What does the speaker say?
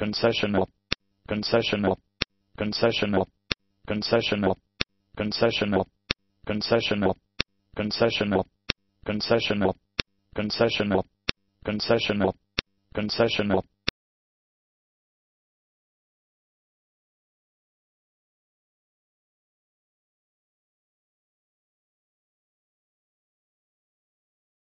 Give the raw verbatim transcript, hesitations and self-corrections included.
concessional, concessional, concessional, concessional, concessional, concessional, concessional, concessional, concessional, concessional, concessional,